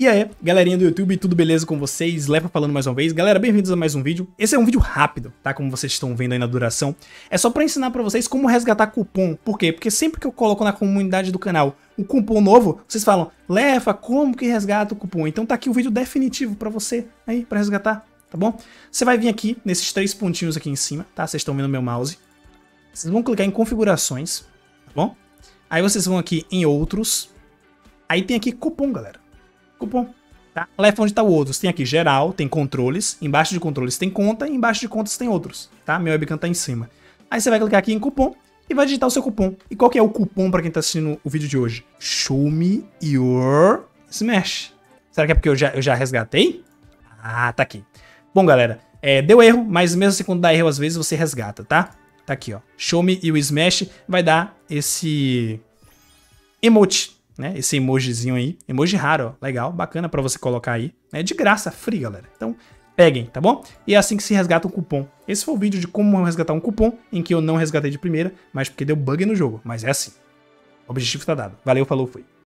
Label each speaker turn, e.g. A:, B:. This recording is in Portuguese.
A: E aí, galerinha do YouTube, tudo beleza com vocês? Lefa falando mais uma vez. Galera, bem-vindos a mais um vídeo. Esse é um vídeo rápido, tá? Como vocês estão vendo aí na duração. É só pra ensinar pra vocês como resgatar cupom. Por quê? Porque sempre que eu coloco na comunidade do canal um cupom novo, vocês falam, Lefa, como que resgata o cupom? Então tá aqui o vídeo definitivo pra você aí, pra resgatar, tá bom? Você vai vir aqui, nesses 3 pontinhos aqui em cima, tá? Vocês estão vendo meu mouse. Vocês vão clicar em configurações, tá bom? Aí vocês vão aqui em outros. Aí tem aqui cupom, galera. Cupom, tá? Lefa onde tá o outros. Tem aqui geral, tem controles. Embaixo de controles tem conta e embaixo de contas tem outros, tá? Meu webcam tá em cima. Aí você vai clicar aqui em cupom e vai digitar o seu cupom. E qual que é o cupom pra quem tá assistindo o vídeo de hoje? Show me your smash. Será que é porque eu já resgatei? Ah, tá aqui. Bom, galera, deu erro, mas mesmo assim quando dá erro às vezes você resgata, tá? Tá aqui, ó. Show me your smash vai dar esse emote, né? Esse emojizinho aí, emoji raro, ó, legal, bacana pra você colocar aí, é de graça, free, galera. Então, peguem, tá bom? E é assim que se resgata um cupom. Esse foi o vídeo de como resgatar um cupom, em que eu não resgatei de primeira, mas porque deu bug no jogo, mas é assim. O objetivo tá dado. Valeu, falou, fui.